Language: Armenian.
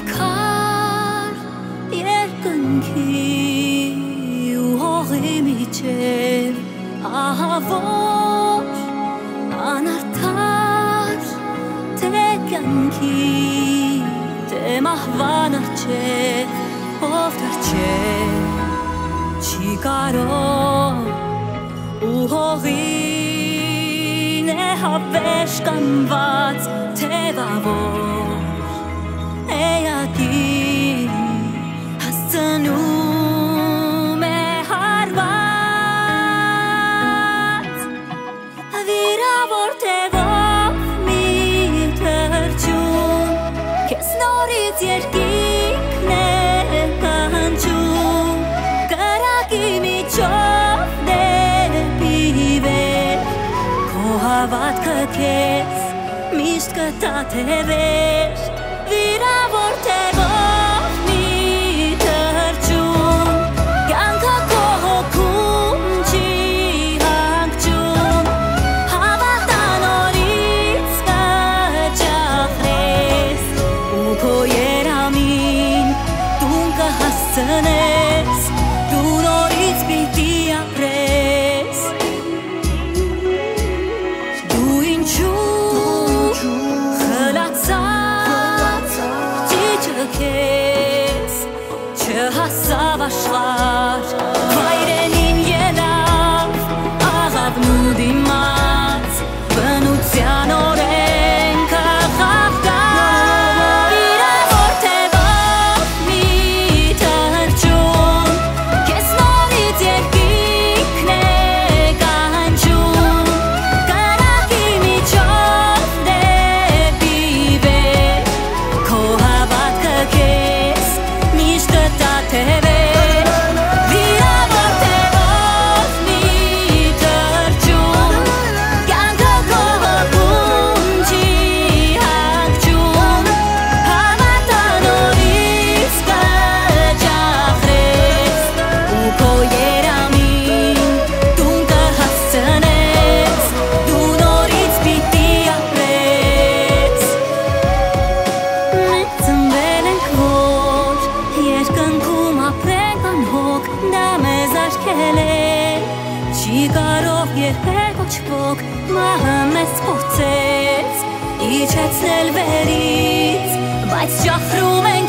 Պայքար երկնքի ու հողի միջև ահավոր անարդար թե կյանքի թե մահվան առջև ով դարձավ չի կարող ու հողին է հավերժ կանված թևավոր էյակի հասցնում է հարված վիրավոր թևով մի թրջում քեզ նորից երկինքն է կանչում կրակի միջով դեպի վեր քո հավատքը քեզ միշտ կտա թևեր վիրավոր թևով մի թրջում կյանքը քո հոգում չի հանգչում հավատա նորից կճախրես ու քո երամին տուն կհասցնես դու նորից պիտի ապրես դու ինչու քեզ չհասավ աշխարհ վայրենին ելավ աղավն ու դիմաց բնության օրենքը խախտավ վիրավոր թևով մի թրջում քեզ նորից երկինքն է կանչում կրակի միջով դեպի վեր քո հավատքը քեզ միշտ կտա թևեր վիրավոր թևով մի թրջում կյանքը քո հոգում չի հանգչում հավատա նորից կճախրես ու քո երամին տուն կհասցնես դու նորից պիտի ապրես մենք ծնվել ենք որ երկնքում ապրենք անհոգ դա մեզ արգել է չի կարող երբեք ոչ ոք մահը մեզ փորձեց իջեցնել վերից բայց ջախրում է